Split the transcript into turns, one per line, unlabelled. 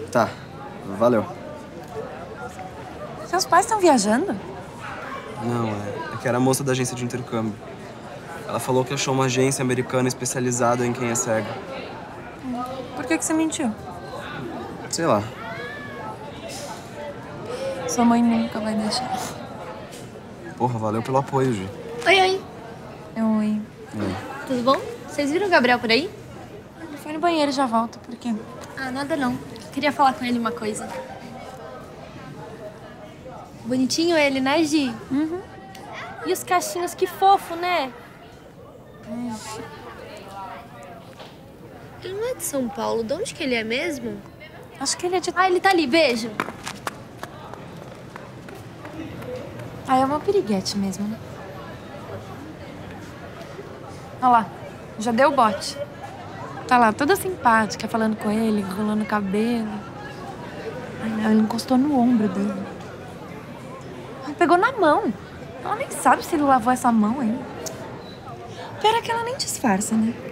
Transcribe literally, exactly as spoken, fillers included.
Tá, valeu.
Seus pais estão viajando?
Não, é, é que era a moça da agência de intercâmbio. Ela falou que achou uma agência americana especializada em quem é cego.
Por que que você mentiu?
Sei lá.
Sua mãe nunca vai deixar.
Porra, valeu pelo apoio, Gi.
Oi, oi.
Oi.
Oi.
Tudo bom? Vocês viram o Gabriel por aí?
Ele foi no banheiro e já volta. Por quê?
Ah, nada não. Queria falar com ele uma coisa. Bonitinho ele, né, Gi?
Uhum.
E os cachinhos, que fofo, né?
Hum.
Ele não é de São Paulo. De onde que ele é mesmo?
Acho que ele é de...
Ah, ele tá ali. Beijo.
Ah, é uma piriguete mesmo, né? Olha lá. Já deu o bote. Tá lá, toda simpática, falando com ele, rolando o cabelo. Ai, ela encostou no ombro dele. Ai, pegou na mão. Ela nem sabe se ele lavou essa mão ainda. Pior é que ela nem disfarça, né?